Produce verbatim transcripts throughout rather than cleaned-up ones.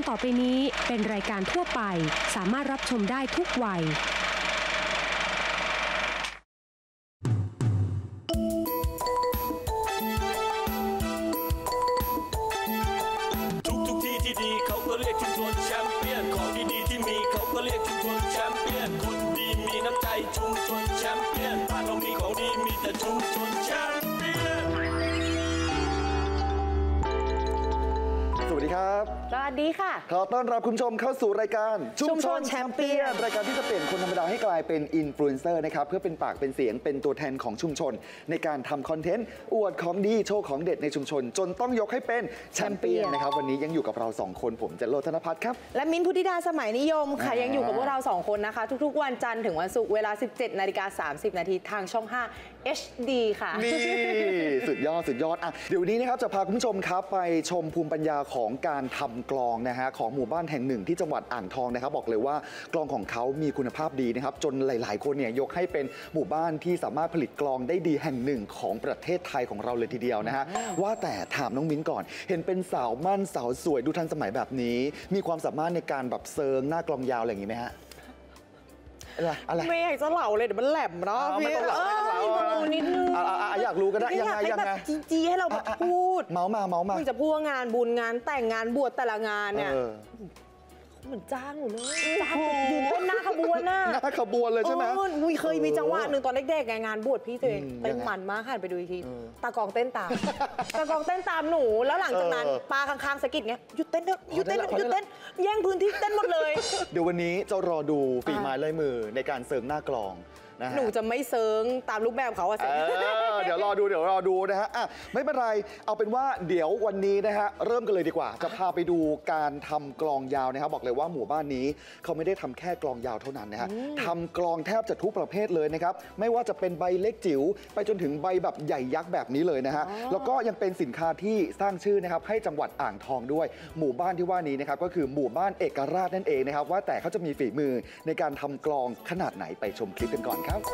ต่อไปนี้เป็นรายการทั่วไปสามารถรับชมได้ทุกวัยทุกทุกที่ที่ดีเขาก็เรียกชุมชนแชมเปี้ยนของดีๆที่มีเขาก็เรียกชุมชนแชมเปี้ยนคนดีมีน้ำใจชุมชนแชมเปี้ยนบ้านเรามีของดีมีแต่ชุมชนแชมเปี้ยนสวัสดีครับสวัสดีค่ะขอต้อนรับคุณผู้ชมเข้าสู่รายการชุมชนแชมเปี้ยนรายการที่จะเปลี่ยนคนธรรมดาให้กลายเป็นอินฟลูเอนเซอร์นะครับเพื่อเป็นปากเป็นเสียงเป็นตัวแทนของชุมชนในการทำคอนเทนต์อวดของดีโชว์ของเด็ดในชุมชนจนต้องยกให้เป็นแชมเปี้ยนนะครับวันนี้ยังอยู่กับเราสองคนผมจะโลธนภัทรครับและมิ้นท์พุทธิดาสมัยนิยมค่ะยังอยู่กับพวกเราสองคนนะคะทุกๆวันจันทร์ถึงวันศุกร์เวลา สิบเจ็ดนาฬิกาสามสิบนาทีทางช่องห้า เอช ดี ค่ะนี่สุดยอดสุดยอดอ่ะเดี๋ยววันนี้นะครับจะพาคุณผู้ชมครับไปชมภูมิปัญญาของการทำกลองนะฮะของหมู่บ้านแห่งหนึ่งที่จังหวัดอ่างทองนะครับบอกเลยว่ากลองของเขามีคุณภาพดีนะครับจนหลายๆคนเนี่ยยกให้เป็นหมู่บ้านที่สามารถผลิตกลองได้ดีแห่งหนึ่งของประเทศไทยของเราเลยทีเดียวนะฮะว่าแต่ถามน้องมิ้นก่อนเห็นเป็นสาวมั่นสาวสวยดูทันสมัยแบบนี้มีความสามารถในการแบบเซิร์งหน้ากลองยาวอะไรอย่างนี้ไหมฮะอะไรอะไรไม่อยากจะเหล่าเลยเดี๋ยวมันแหลมเนาะพี่เออนิดนึงอยากรู้ก็ได้ยังไงยังไงจีให้เราแบบพูดเมามาเมามาจะพูดงานบุญงานแต่งงานบวชแต่ละงานเนี่ยเหมือนจ้างหนูเลยจ้างอยู่เต้นหน้าขบวนน่ะหน้าขบวนเลยใช่ไหมอุ้ยเคยมีจังหวะหนึ่งตอนเด็กๆงานบวชพี่ตัวเองเต้นมันมากหันไปดูอีกทีตากองเต้นตามตากองเต้นตามหนูแล้วหลังจากนั้นปลาข้างๆสะกิดเงี้ยหยุดเต้นหยุดเต้นหยุดเต้นแย่งพื้นที่เต้นหมดเลยเดี๋ยววันนี้จะรอดูฝีไม้ลายมือในการเสริมหน้ากลองหนูจะไม่เซิงตามรูปแบบเขาอะสิเดี๋ยวรอดูเดี๋ยวรอดูนะฮะอ่ะไม่เป็นไรเอาเป็นว่าเดี๋ยววันนี้นะฮะเริ่มกันเลยดีกว่าจะพาไปดูการทำกลองยาวนะครับบอกเลยว่าหมู่บ้านนี้เขาไม่ได้ทำแค่กลองยาวเท่านั้นนะฮะทำกลองแทบจะทุกประเภทเลยนะครับไม่ว่าจะเป็นใบเล็กจิ๋วไปจนถึงใบแบบใหญ่ยักษ์แบบนี้เลยนะฮะแล้วก็ยังเป็นสินค้าที่สร้างชื่อนะครับให้จังหวัดอ่างทองด้วยหมู่บ้านที่ว่านี้นะครับก็คือหมู่บ้านเอกราชนั่นเองนะครับว่าแต่เขาจะมีฝีมือในการทำกลองขนาดไหนไปชมคลิปกันก่อนครับ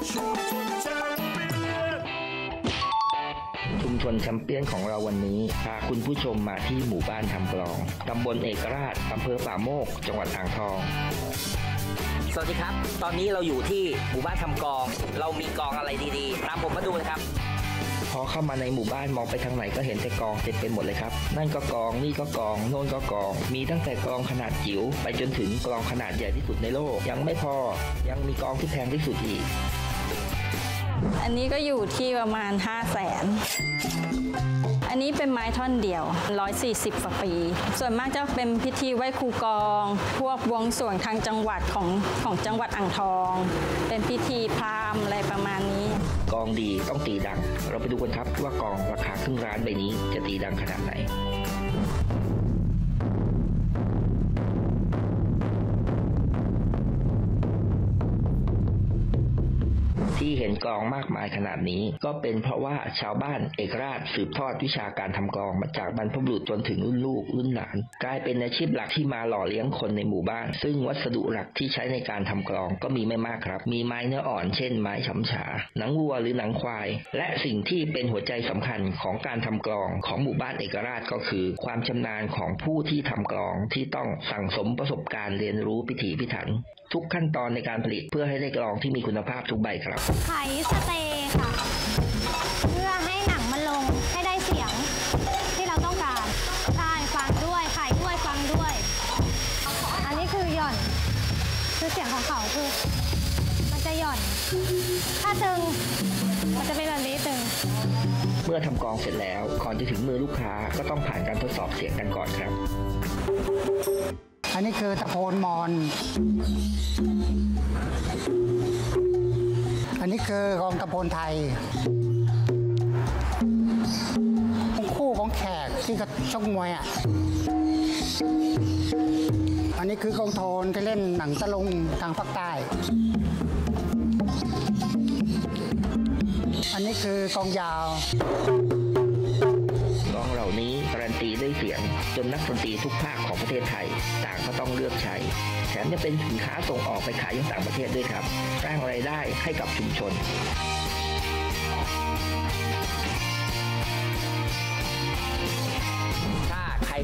ชุมชนแชมเปี้ยนของเราวันนี้พาคุณผู้ชมมาที่หมู่บ้านทำกลองตำบลเอกราชอำเภอป่าโมกจังหวัดอ่างทองสวัสดีครับตอนนี้เราอยู่ที่หมู่บ้านทำกลองเรามีกลองอะไรดีๆตามผมมาดูเลยครับพอเข้ามาในหมู่บ้านมองไปทางไหนก็เห็นแต่กลองเต็มไปหมดเลยครับนั่นก็กลองนี่ก็กลองโน่นก็กลองมีตั้งแต่กลองขนาดจิ๋วไปจนถึงกลองขนาดใหญ่ที่สุดในโลกยังไม่พอยังมีกลองที่แพงที่สุดอีกอันนี้ก็อยู่ที่ประมาณห้าแสนอันนี้เป็นไม้ท่อนเดียวหนึ่งร้อยสี่สิบกว่าปีส่วนมากจะเป็นพิธีไหว้ครูกองพวกบวงสรวงทางจังหวัดของของจังหวัดอ่างทองเป็นพิธีพราหมณ์อะไรประมาณนี้กลองดีต้องตีดังเราไปดูกันครับว่ากลองราคาครึ่งล้านใบนี้จะตีดังขนาดไหนที่เห็นกลองมากมายขนาดนี้ก็เป็นเพราะว่าชาวบ้านเอกราชสืบทอดวิชาการทำกลองมาจากบรรพบุรุษจนถึงรุ่นลูกรุ่นหลานกลายเป็นอาชีพหลักที่มาหล่อเลี้ยงคนในหมู่บ้านซึ่งวัสดุหลักที่ใช้ในการทำกลองก็มีไม่มากครับมีไม้เนื้ออ่อนเช่นไม้ฉำฉาหนังวัวหรือหนังควายและสิ่งที่เป็นหัวใจสำคัญของการทำกลองของหมู่บ้านเอกราชก็คือความชำนาญของผู้ที่ทำกลองที่ต้องสั่งสมประสบการณ์เรียนรู้พิถีพิถันทุกขั้นตอนในการผลิตเพื่อให้ได้กลองที่มีคุณภาพทุกใบครับไขสเตย์ค่ะเพื่อให้หนังมันลงให้ได้เสียงที่เราต้องการใช่ฟังด้วยไขด้วยฟังด้วยอันนี้คือหย่อนคือเสียงของเขาคือมันจะหย่อนถ้าตึงมันจะเป็นแบบนี้ตึงเมื่อทำกลองเสร็จแล้วก่อนจะถึงมือลูกค้าก็ต้องผ่านการทดสอบเสียงกันก่อนครับอันนี้คือตะโพนมอนอันนี้คือกองตะโพนไทยคู่ของแขกที่กระชกมวยอ่ะอันนี้คือกองโทนที่เล่นหนังตะลุงทางภาคใต้อันนี้คือกองยาวกลองเหล่านี้การันตีด้วยเสียงจนนักดนตรีทุกภาคของประเทศไทยต่างก็ต้องเลือกใช้แถมจะเป็นสินค้าส่งออกไปขายยังต่างประเทศด้วยครับสร้างรายได้ให้กับชุมชน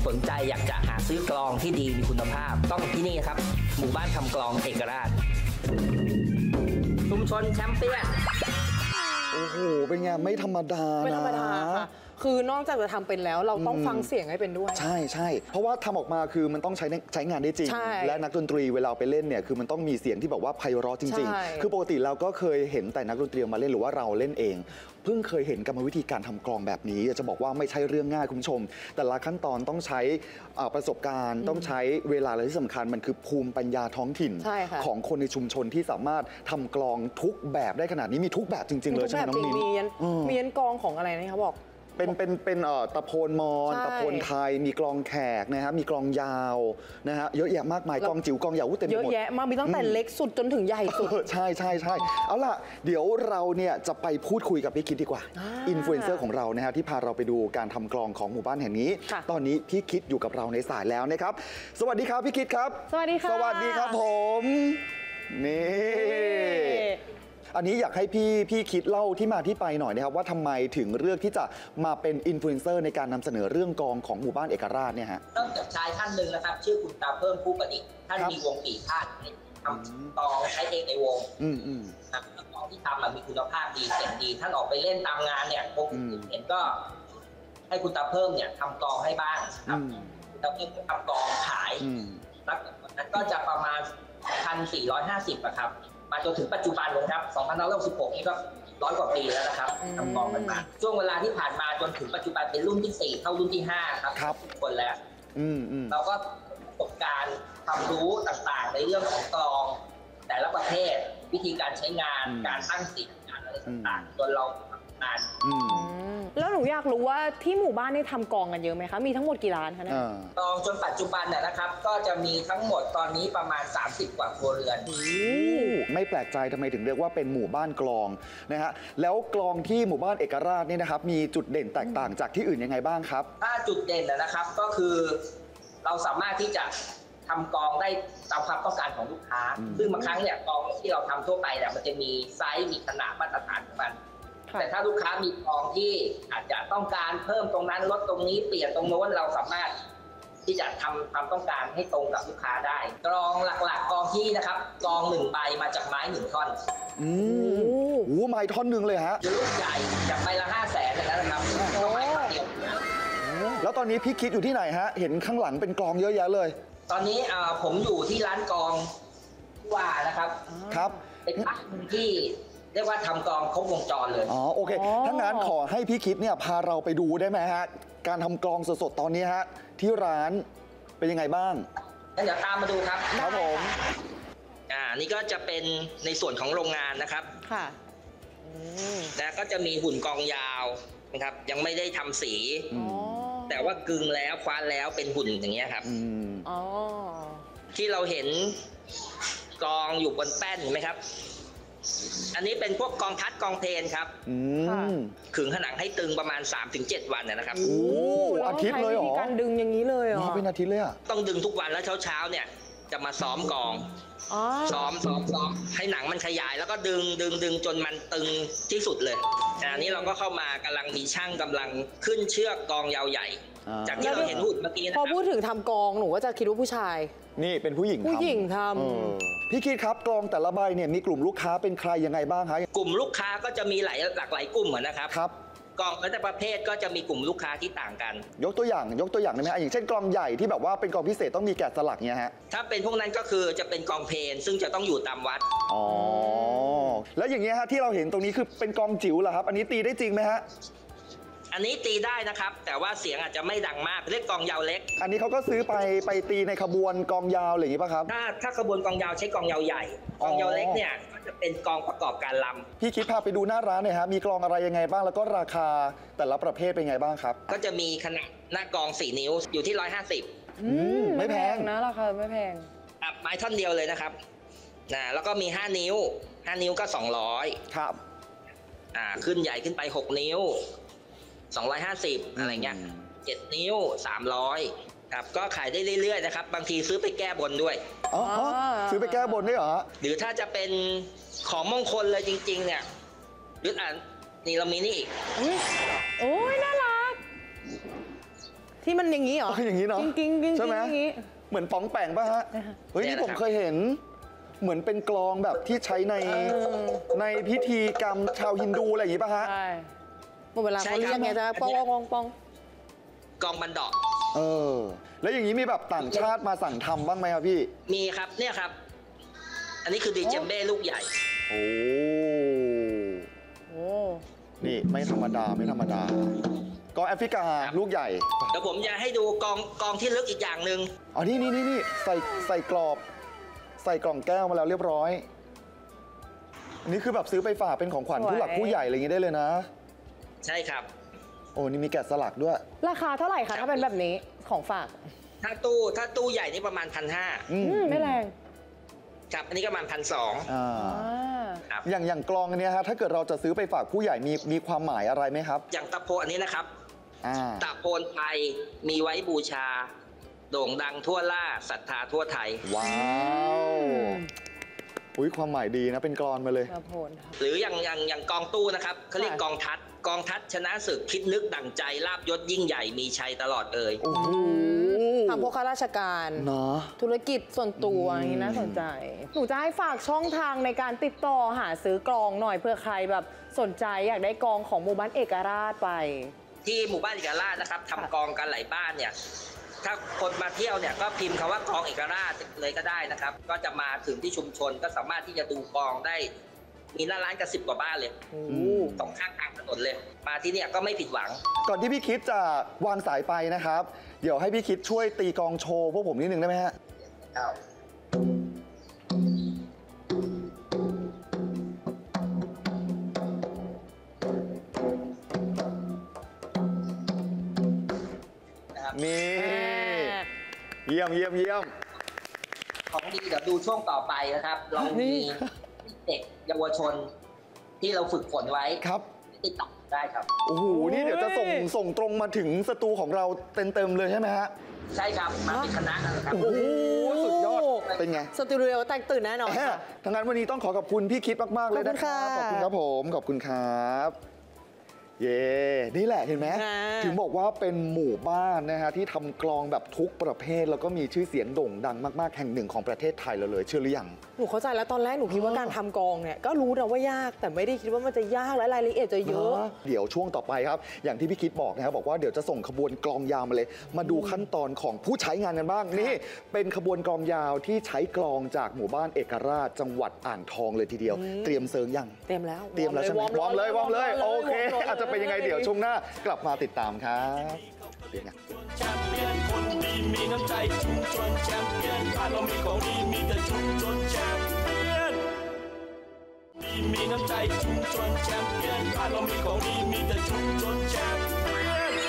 สนใจอยากจะหาซื้อกลองที่ดีมีคุณภาพต้องที่นี่ครับหมู่บ้านทำกลองเอกราชชุมชนแชมเปี้ยนโอ้โหเป็นไงไม่ธรรมดาไม่ธรรมดาค่ะคือนอกจากจะทำเป็นแล้วเราต้องฟังเสียงให้เป็นด้วยใช่ใช่เพราะว่าทำออกมาคือมันต้องใช้ใช้งานได้จริงและนักดนตรีเวลาไปเล่นเนี่ยคือมันต้องมีเสียงที่แบบว่าไพเราะจริงๆคือปกติเราก็เคยเห็นแต่นักดนตรีมาเล่นหรือว่าเราเล่นเองเพิ่งเคยเห็นกรรมวิธีการทำกลองแบบนี้จะบอกว่าไม่ใช่เรื่องง่ายคุณผู้ชมแต่ละขั้นตอนต้องใช้ประสบการณ์ต้องใช้เวลาและที่สำคัญมันคือภูมิปัญญาท้องถิ่นของคนในชุมชนที่สามารถทำกลองทุกแบบได้ขนาดนี้มีทุกแบบจริงๆเลยใช่ไหมน้องมิ้นมียันมียันกลองของอะไรนะครับบอกเป็นเป็นเป็นเอ่อตะโพนมอนตะโพนไทยมีกลองแขกนะฮะมีกลองยาวนะฮะเยอะแยะมากมายกลองจิ๋วกลองยาวเต็มไปหมดเยอะแยะมากมีตั้งแต่เล็กสุดจนถึงใหญ่สุดใช่ใช่ใช่เอาล่ะเดี๋ยวเราเนี่ยจะไปพูดคุยกับพี่คิดดีกว่าอินฟลูเอนเซอร์ของเรานะฮะที่พาเราไปดูการทำกลองของหมู่บ้านแห่งนี้ตอนนี้พี่คิดอยู่กับเราในสายแล้วนะครับสวัสดีครับพี่คิดครับสวัสดีค่ะสวัสดีครับผมนี่อันนี้อยากให้พี่พี่คิดเล่าที่มาที่ไปหน่อยนะครับว่าทำไมถึงเลือกที่จะมาเป็นอินฟลูเอนเซอร์ในการนำเสนอเรื่องกลองของหมู่บ้านเอกราชเนี่ยฮะเริ่มจากชายท่านหนึ่งนะครับชื่อคุณตาเพิ่มผู้ประดิษฐ์ท่านมีวงปีพาดทำกลองใช้เองในวงนะกลองที่ทำมีคุณภาพดีเสียงดีท่านออกไปเล่นตามงานเนี่ยวงอื่นเห็นก็ให้คุณตาเพิ่มเนี่ยทำกลองให้บ้างครับคุณตาเพิ่มทำกลองขายแล้วนั้นก็จะประมาณพันสี่ร้อยห้าสิบนะครับมาจนถึงปัจจุบันเลยครับสองพันห้าร้อยหกสิบหกนี่ก็ร้อยกว่าปีแล้วนะครับทำกลองกันมาช่วงเวลาที่ผ่านมาจนถึงปัจจุบันเป็นรุ่นที่สี่เข้ารุ่นที่ห้าครับทุกคนแล้วเราก็ประสบการณ์ความรู้ต่างๆในเรื่องของกลองแต่ละประเภทวิธีการใช้งานการตั้งเสียงการอะไรต่างๆจนเราทำงานแล้วหนูอยากรู้ว่าที่หมู่บ้านได้ทำกลองกันเยอะไหมคะมีทั้งหมดกี่ร้านคะเนี่ยกลองจนปัจจุบันนะครับก็จะมีทั้งหมดตอนนี้ประมาณสามสิบกว่าครัวเรือนไม่แปลกใจทำไมถึงเรียกว่าเป็นหมู่บ้านกลองนะฮะแล้วกลองที่หมู่บ้านเอกราชนี่นะครับมีจุดเด่นแตกต่างจากที่อื่นยังไงบ้างครับถ้าจุดเด่นนะครับก็คือเราสามารถที่จะทำกลองได้ตามความต้องการของลูกค้าซึ่งบางครั้งเนี่ยกลองที่เราทำทั่วไปเนี่ยมันจะมีไซส์มีขนาดมาตรฐานของมันแต่ถ้าลูกค้ามีกลองที่อาจจะต้องการเพิ่มตรงนั้นลดตรงนี้เปลี่ยนตรงโน้นเราสามารถที่จะทำความต้องการให้ตรงกับลูกค้าได้กลองหลักๆกลองที่นะครับกลองหนึ่งใบมาจากไม้หนึ่งท่อนอืมโอ้ไม้ท่อนหนึ่งเลยฮะลูกใหญ่จากใบละห้าแสนเลยนะครับก็ไม้ท่อนเดียวแล้วตอนนี้พี่คิดอยู่ที่ไหนฮะเห็นข้างหลังเป็นกลองเยอะแยะเลยตอนนี้ผมอยู่ที่ร้านกลองว่านะครับครับเป็นร้านที่เรียกว่าทำกลองครบวงจรเลยอ๋อโอเคถ้างั้นขอให้พี่คิดเนี่ยพาเราไปดูได้ไหมฮะการทำกลองสดๆตอนนี้ฮะที่ร้านเป็นยังไงบ้างงั้นเดี๋ยวตามมาดูครับครับผมอ่านี่ก็จะเป็นในส่วนของโรงงานนะครับค่ะแล้วก็จะมีหุ่นกลองยาวนะครับยังไม่ได้ทำสีแต่ว่ากึ่งแล้วคว้านแล้วเป็นหุ่นอย่างเงี้ยครับอ๋อที่เราเห็นกลองอยู่บนแป้นไหมครับอันนี้เป็นพวกกองทัดกองเพลนครับขึงผนังให้ตึงประมาณ สามถึงเจ็ด วันนะครับโอ้อาทิตย์เลยเหรอการดึงอย่างนี้เลยเหรอเป็นอาทิตย์เลยอ่ะต้องดึงทุกวันแล้วเช้าๆเนี่ยจะมาซ้อมกองซ้อมซ้อมซ้อมให้หนังมันขยายแล้วก็ดึงดึงดึงจนมันตึงที่สุดเลยอันนี้เราก็เข้ามากำลังมีช่างกำลังขึ้นเชือกกองยาวใหญ่จากที่เราเห็นหุ่นเมื่อกี้นะพอพูดถึงทำกองหนูก็จะคิดว่าผู้ชายนี่เป็นผู้หญิงผู้หญิงทำพี่คิดครับกลองแต่ละใบเนี่ยมีกลุ่มลูกค้าเป็นใครยังไงบ้างคะกลุ่มลูกค้าก็จะมีหลายหลากหลายกลุ่มนะครับครับกลองแต่ประเภทก็จะมีกลุ่มลูกค้าที่ต่างกันยกตัวอย่างยกตัวอย่างได้ไหมฮะอย่างเช่นกลองใหญ่ที่แบบว่าเป็นกลองพิเศษต้องมีแกะสลักเนี่ยฮะถ้าเป็นพวกนั้นก็คือจะเป็นกลองเพลนซึ่งจะต้องอยู่ตามวัดอ๋อแล้วอย่างเงี้ยฮะที่เราเห็นตรงนี้คือเป็นกลองจิ๋วเหรอครับอันนี้ตีได้จริงไหมฮะอันนี้ตีได้นะครับแต่ว่าเสียงอาจจะไม่ดังมากเรียกกลองยาวเล็กอันนี้เขาก็ซื้อไปไปตีในขบวนกลองยาวอะไรอย่างนี้ป่ะครับถ้าถ้าขบวนกลองยาวใช้กลองยาวใหญ่กลองยาวเล็กเนี่ยก็จะเป็นกลองประกอบการลำพี่คิดพาไปดูหน้าร้านหน่อยฮะมีกลองอะไรยังไงบ้างแล้วก็ราคาแต่ละประเภทเป็นไงบ้างครับก็จะมีขนาดหน้ากลองสี่นิ้วอยู่ที่ร้อยห้าสิบอืมไม่แพงนะราคาไม่แพงครับไม้ท่อนเดียวเลยนะครับนะแล้วก็มีห้านิ้วห้านิ้วก็สองร้อยครับอ่าขึ้นใหญ่ขึ้นไปหกนิ้วสองร้อยห้าสิบอะไรเงี้ยเจ็ดนิ้วสามร้อยครับก็ขายได้เรื่อยๆนะครับบางทีซื้อไปแก้บนด้วยอ๋อซื้อไปแก้บนได้เหรอหรือถ้าจะเป็นของมงคลเลยจริงๆเนี่ยหรืออ่านนี่เรามีนี่อีกโอ้ยน่ารักที่มันอย่างนี้เหรออย่างนี้เนาะกิ้งกิ้งกิ้งใช่ไหมอย่างนี้เหมือนป๋องแป่งป่ะฮะเฮ้ยนี่ผมเคยเห็นเหมือนเป็นกลองแบบที่ใช้ในในพิธีกรรมชาวฮินดูอะไรอย่างนี้ป่ะฮะใช่หมดเวลาเขาเรียกไงจ๊ะปองปองปองกองบันดอกเออแล้วอย่างนี้มีแบบต่างชาติมาสั่งทำบ้างไหมครับพี่มีครับเนี่ยครับอันนี้คือดีเจมเบ้ลูกใหญ่โอ้โอ้นี่ไม่ธรรมดาไม่ธรรมดากองแอฟริกาลูกใหญ่เดี๋ยวผมจะให้ดูกองกองที่ลึกอีกอย่างหนึ่งอ๋อนี่นี่นี่นี่ใส่ใส่กรอบใส่กล่องแก้วมาแล้วเรียบร้อยอันนี้คือแบบซื้อไปฝากเป็นของขวัญผู้หลักผู้ใหญ่อะไรอย่างนี้ได้เลยนะใช่ครับโอ้นี่มีแกะสลักด้วยราคาเท่าไหร่คะถ้าเป็นแบบนี้ของฝากถ้าตู้ถ้าตู้ใหญ่นี่ประมาณพันห้าไม่แรงครับอันนี้ก็ประมาณพันสองอย่างอย่างกลองอันนี้ฮะถ้าเกิดเราจะซื้อไปฝากผู้ใหญ่มีมีความหมายอะไรไหมครับอย่างตะโพนอันนี้นะครับตะโพนไทยมีไว้บูชาโด่งดังทั่วล่าศรัทธาทั่วไทยว้าวอุ้ยความหมายดีนะเป็นกลอนมาเลยหรืออย่างอย่างอย่างกองตู้นะครับเขาเรียกกองทัดกองทัดชนะศึกคิดนึกดั่งใจลาบยศยิ่งใหญ่มีชัยตลอดเอ่ยทำพวกข้าราชการเนาะธุรกิจส่วนตัวอย่างนี้น่าสนใจหนูจะให้ฝากช่องทางในการติดต่อหาซื้อกลองหน่อยเพื่อใครแบบสนใจอยากได้กลองของหมู่บ้านเอกราชไปที่หมู่บ้านเอกราชนะครับทำกลองกันหลายบ้านเนี่ยถ้าคนมาเที่ยวเนี่ยก็พิมพ์คำว่ากลองเอกราชเลยก็ได้นะครับก็จะมาถึงที่ชุมชนก็สามารถที่จะดูกลองได้มีหน้าร้านกันสิบกว่าบ้านเลยตรงข้างทางถนนเลยมาที่เนี่ยก็ไม่ผิดหวังก่อนที่พี่คิดจะวางสายไปนะครับเดี๋ยวให้พี่คิดช่วยตีกลองโชว์พวกผมนิดนึงได้ไหมฮะนี่เยี่ยมเยี่ยมเยี่ยมของดีเดี๋ยวดูช่วงต่อไปนะครับเรามีเด็กเยาวชนที่เราฝึกฝนไว้ครับติดต่อได้ครับโอ้โหนี่เดี๋ยวจะส่งส่งตรงมาถึงสตูของเราเต็มเต็มเลยใช่ไหมฮะใช่ครับมาเป็นคณะนะครับโอ้โหสุดยอดเป็นไงสตูดิโอแตกตื่นแน่นอนทั้งนั้นวันนี้ต้องขอขอบคุณพี่คิดมากๆเลยนะครับขอบคุณครับผมขอบคุณครับเย่นี่แหละเห็นไหมถึงบอกว่าเป็นหมู่บ้านนะฮะที่ทำกลองแบบทุกประเภทแล้วก็มีชื่อเสียงโด่งดังมากๆแห่งหนึ่งของประเทศไทยเราเลยเชื่อหรือยังหนูเข้าใจแล้วตอนแรกหนูคิดว่าการทำกลองเนี่ยก็รู้นะว่ายากแต่ไม่ได้คิดว่ามันจะยากและรายละเอียดจะเยอะเดี๋ยวช่วงต่อไปครับอย่างที่พี่คิดบอกนะครับบอกว่าเดี๋ยวจะส่งขบวนกลองยาวมาเลยมาดูขั้นตอนของผู้ใช้งานกันบ้างนี่เป็นขบวนกลองยาวที่ใช้กลองจากหมู่บ้านเอกราชจังหวัดอ่างทองเลยทีเดียวเตรียมเซิร์งยังเตรียมแล้วเตรียมแล้วใช่ไหมวอร์มเลยวอร์มเลยโอเคอาจจะเป็นยังไงเดี๋ยวช่วงหน้ากลับมาติดตามครับแชมเปี้ยนคนดีมีน้ำใจชุมชนแชมเปี้ยนบ้านเรามีของดีมีแต่ชุมชนแชมเปี้ยนดีมีน้ำใจชุมชนแชมเปี้ยนบ้านเรามีของดีมีแต่ชุมชนแชมเปี้ยน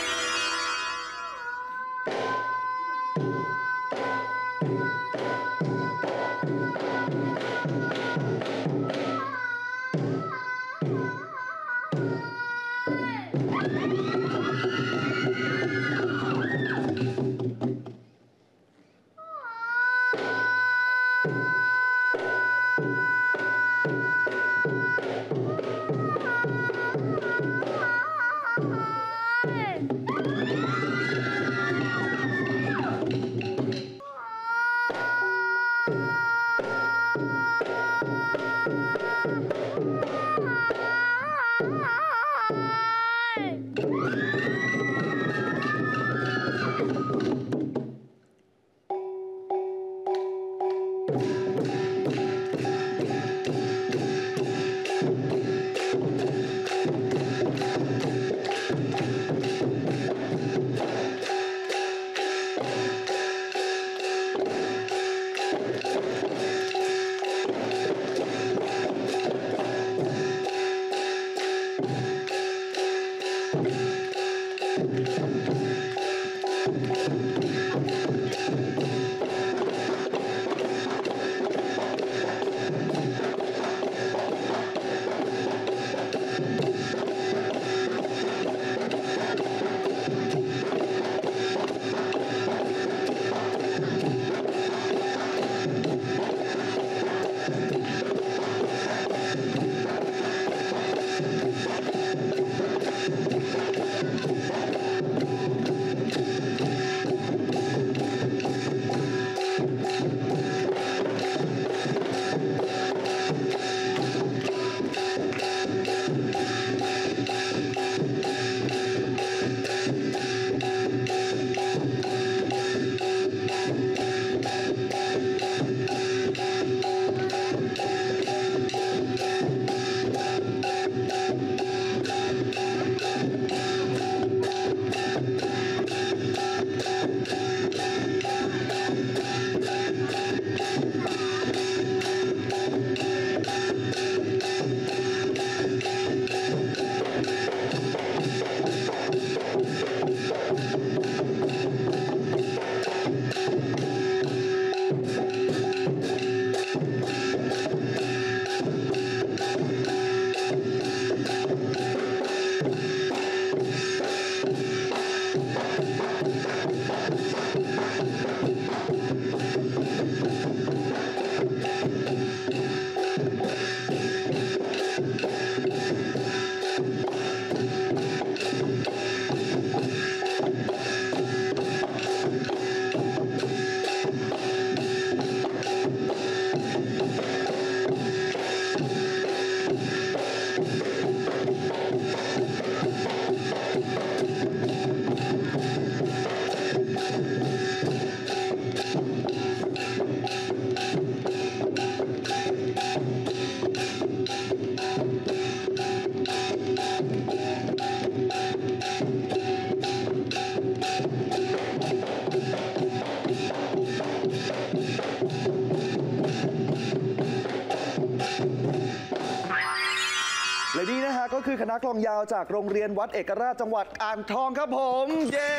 คือคณะกลองยาวจากโรงเรียนวัดเอกราชจังหวัดอ่างทองครับผมเย้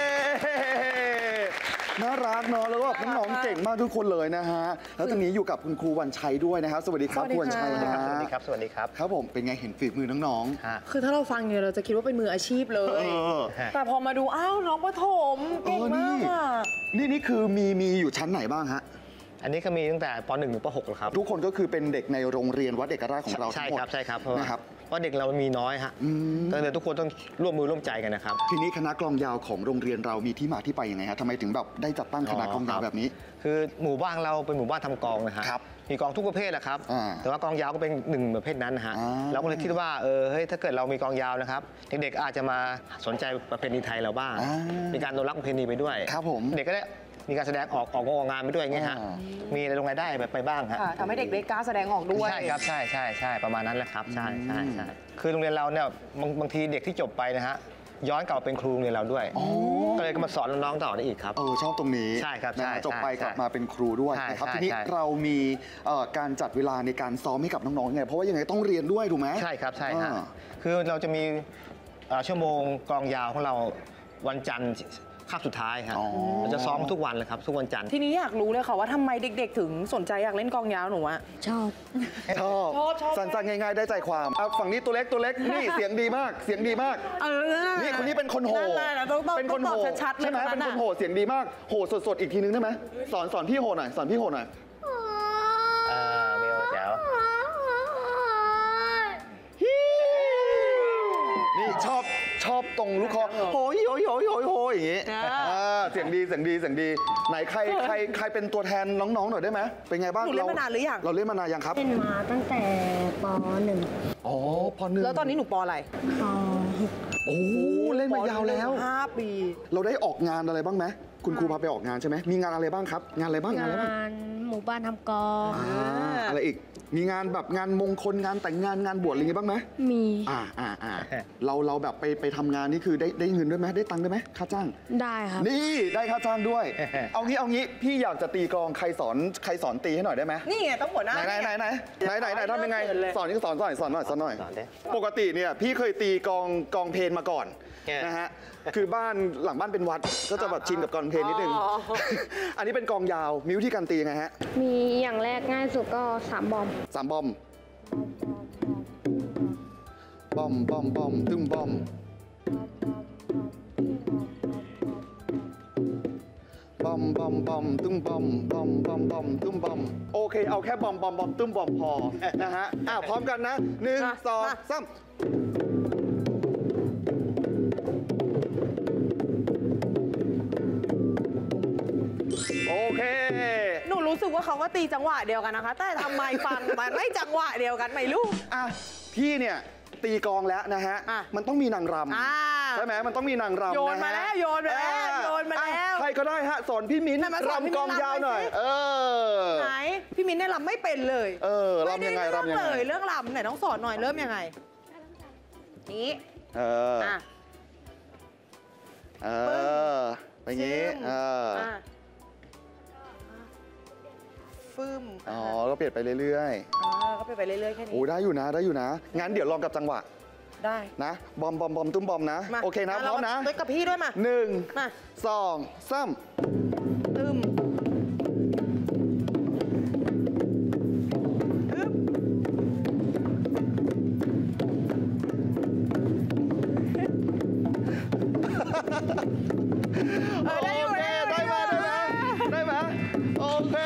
น่ารักเนาะแล้วก็น้องๆเก่งมากทุกคนเลยนะฮะแล้วตอนนี้อยู่กับคุณครูวันชัยด้วยนะครับสวัสดีครับครูวันชัยนะสวัสดีครับสวัสดีครับครับผมเป็นไงเห็นฝีมือน้องๆคือถ้าเราฟังเนี่ยเราจะคิดว่าเป็นมืออาชีพเลยแต่พอมาดูอ้าวน้องประถมเก่งมากอ่ะนี่นี่คือมีมีอยู่ชั้นไหนบ้างฮะอันนี้ก็มีตั้งแต่ป หนึ่ง ถึงป หก แล้วครับทุกคนก็คือเป็นเด็กในโรงเรียนวัดเอกราชของเราทั้งหมดใช่ครับใช่ครับนะครับเพราะเด็กเรามีน้อยฮะก็เลยทุกคนต้องร่วมมือร่วมใจกันนะครับทีนี้คณะกลองยาวของโรงเรียนเรามีที่มาที่ไปยังไงฮะทำไมถึงแบบได้จัดตั้งคณะกลองยาวแบบนี้คือหมู่บ้านเราเป็นหมู่บ้านทำกลองนะฮะมีกลองทุกประเภทแหละครับแต่ว่ากลองยาวก็เป็นหนึ่งประเภทนั้นนะฮะเราก็เลยคิดว่าเออเฮ้ยถ้าเกิดเรามีกลองยาวนะครับเด็กๆอาจจะมาสนใจประเพณีไทยเราบ้างมีการอนุรักษ์ประเพณีไปด้วยครับผมเด็กก็ได้มีการแสดงออกออกงานไปด้วยอย่างเงี้ยฮะมีอะไรลงรายได้ไปบ้างฮะทำให้เด็กได้กล้าแสดงออกด้วยใช่ครับใช่ใช่ใช่ประมาณนั้นแหละครับใช่ใช่ใช่คือโรงเรียนเราเนี่ยบางบางทีเด็กที่จบไปนะฮะย้อนกลับเป็นครูโรงเรียนเราด้วยก็เลยมาสอนน้องๆต่อได้อีกครับเออชอบตรงนี้ใช่ครับใช่จบไปกลับมาเป็นครูด้วยนะครับทีนี้เรามีการจัดเวลาในการซ้อมให้กับน้องๆไงเพราะว่ายังไงต้องเรียนด้วยถูกไหมใช่ครับใช่ฮะคือเราจะมีชั่วโมงกลองยาวของเราวันจันทร์คาบสุดท้ายครับเราจะซ้อมทุกวันเลยครับทุกวันจันทร์ทีนี้อยากรู้เลยค่ะว่าทำไมเด็กๆถึงสนใจอยากเล่นกลองยาวหนูอะชอบชอบสั้นๆง่ายๆได้ใจความฝั่งนี้ตัวเล็กตัวเล็กนี่เสียงดีมากเสียงดีมากนี่คนนี้เป็นคนโห่เป็นคนโห่ใช่ไหมเป็นคนโห่เสียงดีมากโห่สดๆอีกทีนึงได้ไหมสอนสอนพี่โห่หน่อยสอนพี่โห่หน่อยอ่าเบลแจ๋วนี่ชอบชอบตรงลูกคอโหยโหยโหยโหยโหยอย่างงี้เสียงดีเสียงดีเสียงดีไหนใครใครใครเป็นตัวแทนน้องๆหน่อยได้ไหมเป็นไงบ้างเราเล่นมานานหรือยังเราเล่นมานานยังครับเล่นมาตั้งแต่ป หนึ่งอ๋อป หนึ่งแล้วตอนนี้หนูปอะไรป หกโอ้เล่นมายาวแล้วห้าปีเราได้ออกงานอะไรบ้างไหมคุณครูพาไปออกงานใช่ไหมมีงานอะไรบ้างครับงานอะไรบ้างงานอะไรบ้างงานหมู่บ้านทำกลองอะไรอีกมีงานแบบงานมงคลงานแต่งงานงานบวชอะไรอย่างงี้บ้างไหมมีอ่าอ่าอ่าเราเราแบบไปไปทำงานนี่คือได้ได้เงินด้วยไหมได้ตังค์ด้วยไหมค่าจ้างได้ครับนี่ได้ค่าจ้างด้วยเอางี้เอางี้พี่อยากจะตีกลองใครสอนใครสอนตีให้หน่อยได้ไหมนี่ไงต้องหัวหน้าไหนไหนไหนไหนไหนไหนทำยังไงสอนนี่สอนสอนสอนหน่อยสอนหน่อยปกติเนี่ยพี่เคยตีกลองกลองเพลงมาก่อนนะฮะคือบ้านหลังบ้านเป็นวัดก็จะแบบชินกับกลองเพลงนิดนึงอันนี้เป็นกลองยาวมีวิธีการตีไงฮะมีอย่างแรกง่ายสุดก็สามบอมสามบอมบอมบอมบอมตึ้มบอมบอมบอมบอมตึ้มบอมบอมบอมบอมตึ้มบอมโอเคเอาแค่บอมบอมบอมตึ้มบอมพอนะฮะอ่ะพร้อมกันนะหนึ่งสองสามโอเคหนูรู้สึกว่าเขาก็ตีจังหวะเดียวกันนะคะแต่ทำไมฟังมันไม่จังหวะเดียวกันไม่รู้อ่ะพี่เนี่ยตีกลองแล้วนะฮะมันต้องมีนางรำใช่ไหมมันต้องมีนางรำนะฮะโยนมาแล้วโยนมาแล้วโยนมาแล้วใครก็ได้ฮะสอนพี่มิ้นรำกลองยาวหน่อยเออไหนพี่มิ้นเนี่ยรำไม่เป็นเลยเออรำยังไงรำยังไงเรื่องรำไหนต้องสอนหน่อยเริ่มยังไงนี้เออเออไปงี้เออฟึ่มอ๋อก็เปลี่ยนไปเรื่อยๆอ๋อก็เปลี่ยนไปเรื่อยๆแค่นี้โอ้ได้อยู่นะได้อยู่นะงั้นเดี๋ยวลองกับจังหวะได้นะบอมบอมบอมตุ้มบอมนะโอเคนะพร้อมนะด้วยกับพี่ด้วยมาหนึ่งสองสามตึมโอเคได้มาได้ไหมได้ไหมโอเค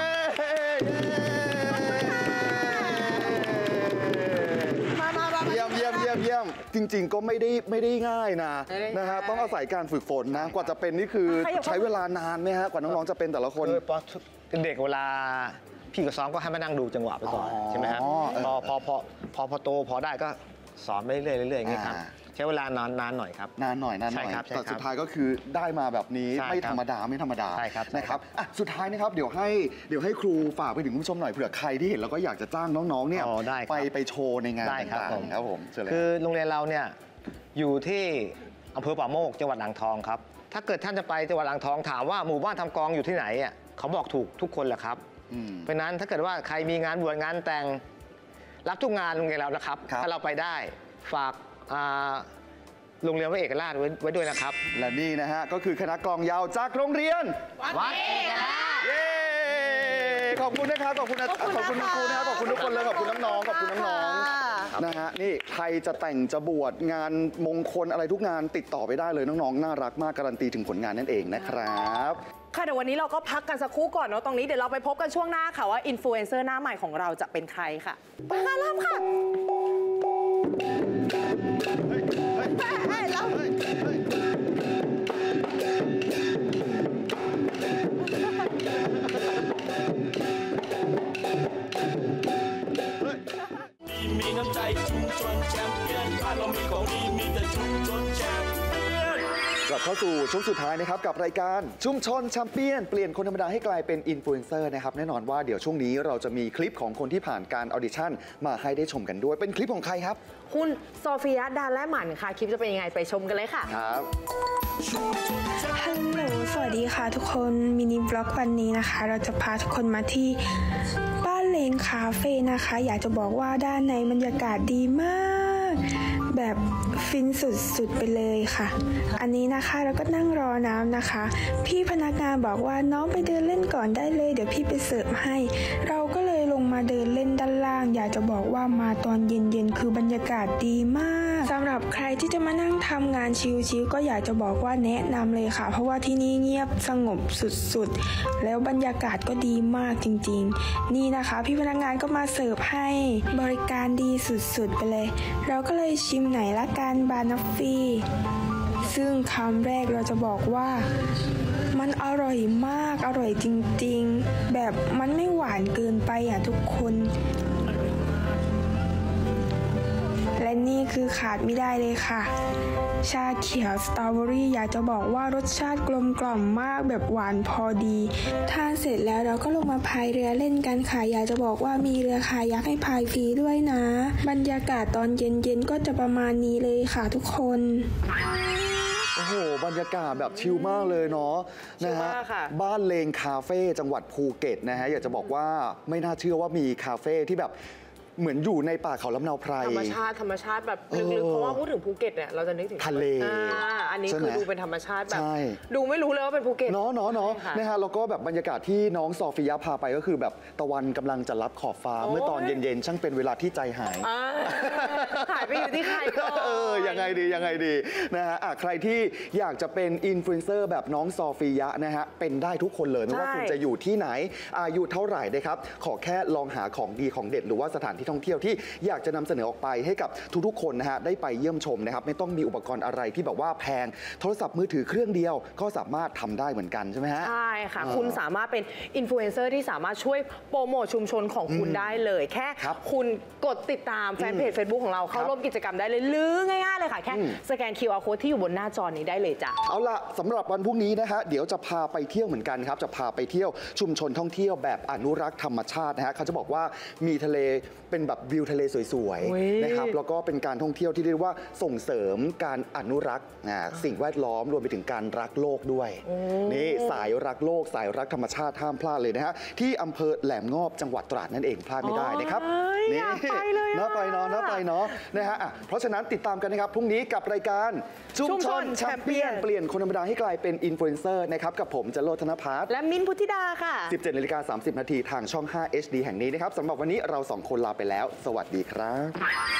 เยี่ยมเยี่ยมเยี่ยมเยี่ยมจริงๆก็ไม่ได้ไม่ได้ง่ายนะนะฮะต้องอาศัยการฝึกฝนนะกว่าจะเป็นนี่คือใช้เวลานานไหมฮะกว่าน้องๆจะเป็นแต่ละคนเด็กเวลาพี่กับซ้อมก็ให้มานั่งดูจังหวะไปก่อนใช่ไหมครับพอพอพอพอพอโตพอได้ก็สอนไปเรื่อยๆเรื่อยๆอย่างนี้ครับใช้เวลานานนานหน่อยครับนานหน่อยนานหน่อยแต่สุดท้ายก็คือได้มาแบบนี้ไม่ธรรมดาไม่ธรรมดานะครับอ่ะสุดท้ายนะครับเดี๋ยวให้เดี๋ยวให้ครูฝากไปถึงผู้ชมหน่อยเผื่อใครที่เห็นแล้วก็อยากจะจ้างน้องๆเนี่ยไปไปโชว์ในงานต่างๆครับผมคือโรงเรียนเราเนี่ยอยู่ที่อำเภอป่าโมกจังหวัดอ่างทองครับถ้าเกิดท่านจะไปจังหวัดอ่างทองถามว่าหมู่บ้านทำกลองอยู่ที่ไหนอ่ะเขาบอกถูกทุกคนแหละครับเพราะนั้นถ้าเกิดว่าใครมีงานบวชงานแต่งรับทุกงานโรงเรียนเรานะครับถ้าเราไปได้ฝากโรงเรียนวัดเอกราชไว้ด้วยนะครับและนี่นะฮะก็คือคณะกลองยาวจากโรงเรียนวัดเอกราชเย้ขอบคุณนะครับขอบคุณขอบคุณครูนะครับขอบคุณทุกคนเลยขอบคุณน้องๆขอบคุณน้องๆนะฮะนี่ใครจะแต่งจะบวชงานมงคลอะไรทุกงานติดต่อไปได้เลยน้องๆน่ารักมากการันตีถึงผลงานนั่นเองนะครับค่ะเดี๋ยววันนี้เราก็พักกันสักครู่ก่อนเนาะตรงนี้เดี๋ยวเราไปพบกันช่วงหน้าค่ะว่าอินฟลูเอนเซอร์หน้าใหม่ของเราจะเป็นใครค่ะไปค่ะรับค่ะมีน้ำใจชุมชนแชมเปี้ยนบ้านเรามีของดีมีแต่ชุมชนแชมเปี้ยนกลับเข้าสู่ช่วงสุดท้ายนะครับกับรายการชุมชนแชมเปี้ยนเปลี่ยนคนธรรมดาให้กลายเป็นอินฟลูเอนเซอร์นะครับแน่นอนว่าเดี๋ยวช่วงนี้เราจะมีคลิปของคนที่ผ่านการออดิชั่นมาให้ได้ชมกันด้วยเป็นคลิปของใครครับคุณโซเฟียดาและหมันค่ะคลิปจะเป็นยังไงไปชมกันเลยค่ะครับฮัลโหลสวัสดีค่ะทุกคนมินิบล็อกวันนี้นะคะเราจะพาทุกคนมาที่บ้านเลงคาเฟ่นะคะอยากจะบอกว่าด้านในบรรยากาศดีมากแบบฟินสุดๆไปเลยค่ะอันนี้นะคะเราก็นั่งรอน้ำนะคะพี่พนักงานบอกว่าน้องไปเดินเล่นก่อนได้เลยเดี๋ยวพี่ไปเสิร์ฟให้เราก็เลยลงมาเดินเล่นด้านล่างอยากจะบอกว่ามาตอนเย็นๆคือบรรยากาศดีมากสำหรับใครที่จะมานั่งทำงานชิลๆก็อยากจะบอกว่าแนะนำเลยค่ะเพราะว่าที่นี่เงียบสงบสุดๆแล้วบรรยากาศก็ดีมากจริงๆนี่นะคะพี่พนักงานก็มาเสิร์ฟให้บริการดีสุดๆไปเลยเราก็เลยชิมไหนละกันบานอฟฟี่ซึ่งคำแรกเราจะบอกว่ามันอร่อยมากอร่อยจริงๆแบบมันไม่หวานเกินไปอ่ะทุกคนและนี่คือขาดไม่ได้เลยค่ะชาเขียวสตรอเบอรี่อยากจะบอกว่ารสชาติกลมกล่อมมากแบบหวานพอดีทานเสร็จแล้วเราก็ลงมาพายเรือเล่นกันค่ะอยากจะบอกว่ามีเรือคายักให้พายฟรีด้วยนะบรรยากาศตอนเย็นๆก็จะประมาณนี้เลยค่ะทุกคนโอ้โหบรรยากาศแบบชิลมากเลยเนาะนะฮะบ้านเลงคาเฟ่จังหวัดภูเก็ตนะฮะอยากจะบอกว่าไม่น่าเชื่อว่ามีคาเฟ่ที่แบบเหมือนอยู่ในป่าเขาลำเนาไพรธรรมชาติธรรมชาติแบบลึกๆเพราะว่าพูดถึงภูเก็ตเนี่ยเราจะนึกถึงทะเลอันนี้คือดูเป็นธรรมชาติแบบดูไม่รู้เลยว่าเป็นภูเก็ตเนาะเนาะเนาะนะฮะแล้วก็แบบบรรยากาศที่น้องซอฟิยะพาไปก็คือแบบตะวันกำลังจะรับขอบฟ้าเมื่อตอนเย็นๆช่างเป็นเวลาที่ใจหายหายไปอยู่ที่ใครก็เออยังไงดียังไงดีนะฮะใครที่อยากจะเป็นอินฟลูเอนเซอร์แบบน้องซอฟิยะนะฮะเป็นได้ทุกคนเลยไม่ว่าคุณจะอยู่ที่ไหนอายุเท่าไหร่นะครับขอแค่ลองหาของดีของเด็ดหรือว่าสถานที่ท่องเที่ยวที่อยากจะนำเสนอออกไปให้กับทุกๆคนนะฮะได้ไปเยี่ยมชมนะครับไม่ต้องมีอุปกรณ์อะไรที่แบบว่าแพงโทรศัพท์มือถือเครื่องเดียวก็สามารถทำได้เหมือนกันใช่ไหมฮะใช่ค่ะคุณสามารถเป็นอินฟลูเอนเซอร์ที่สามารถช่วยโปรโมทชุมชนของคุณได้เลยแค่คุณกดติดตามแฟนเพจ Facebook ของเราเข้าร่วมกิจกรรมได้เลยหรือง่ายๆเลยค่ะแค่สแกน คิว อาร์ Code ที่อยู่บนหน้าจอนี้ได้เลยจ้ะเอาล่ะสำหรับวันพรุ่งนี้นะฮะเดี๋ยวจะพาไปเที่ยวเหมือนกันครับจะพาไปเที่ยวชุมชนท่องเที่ยวแบบอนุรักษ์ธรรมชาตินะฮะเขาจะบอกว่ามีทะเลเป็นแบบวิวทะเลสวยๆนะครับแล้วก็เป็นการท่องเที่ยวที่เรียกว่าส่งเสริมการอนุรักษ์สิ่งแวดล้อมรวมไปถึงการรักโลกด้วยนี่สายรักโลกสายรักธรรมชาติห้ามพลาดเลยนะฮะที่อำเภอแหลมงอบจังหวัดตราดนั่นเองพลาดไม่ได้นะครับนี่น่าไปเนาะน่าไปเนาะนะฮะเพราะฉะนั้นติดตามกันนะครับพรุ่งนี้กับรายการชุมชนแชมเปี้ยนเปลี่ยนคนธรรมดาให้กลายเป็นอินฟลูเอนเซอร์นะครับกับผมจโรจน์ธนภัทรและมิ้นท์พุทธิดาค่ะสิบเจ็ดนาฬิกาสามสิบนาทีทางช่อง ห้า เอช ดี แห่งนี้นะครับสำหรับวันนี้เราสองคนลาไปแล้วสวัสดีครับ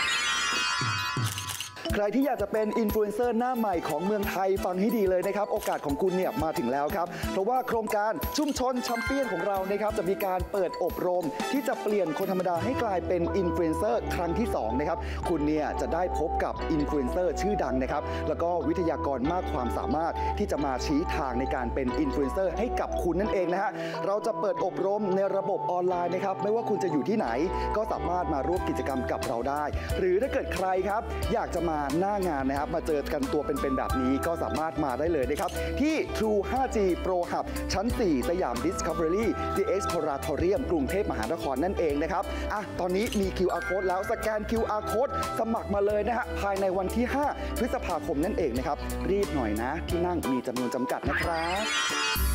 ใครที่อยากจะเป็นอินฟลูเอนเซอร์หน้าใหม่ของเมืองไทยฟังให้ดีเลยนะครับโอกาสของคุณเนี่ยมาถึงแล้วครับเพราะว่าโครงการชุมชนแชมเปี้ยนของเรานะครับจะมีการเปิดอบรมที่จะเปลี่ยนคนธรรมดาให้กลายเป็นอินฟลูเอนเซอร์ครั้งที่สองนะครับคุณเนี่ยจะได้พบกับอินฟลูเอนเซอร์ชื่อดังนะครับแล้วก็วิทยากรมากความสามารถที่จะมาชี้ทางในการเป็นอินฟลูเอนเซอร์ให้กับคุณนั่นเองนะฮะเราจะเปิดอบรมในระบบออนไลน์นะครับไม่ว่าคุณจะอยู่ที่ไหนก็สามารถมาร่วมกิจกรรมกับเราได้หรือถ้าเกิดใครครับอยากจะมาหน้างานนะครับมาเจอกันตัวเป็นๆแบบนี้ก็สามารถมาได้เลยนะครับที่ True ไฟว์จี Pro Hub ชั้น สี่ สยาม Discovery ดี เอ็กซ์ Exploratorium กรุงเทพมหานครนั่นเองนะครับอ่ะตอนนี้มี คิว อาร์ Code แล้วสแกน คิว อาร์ Code สมัครมาเลยนะฮะภายในวันที่ ห้า พฤษภาคมนั่นเองนะครับรีบหน่อยนะที่นั่งมีจำนวนจำกัดนะครับ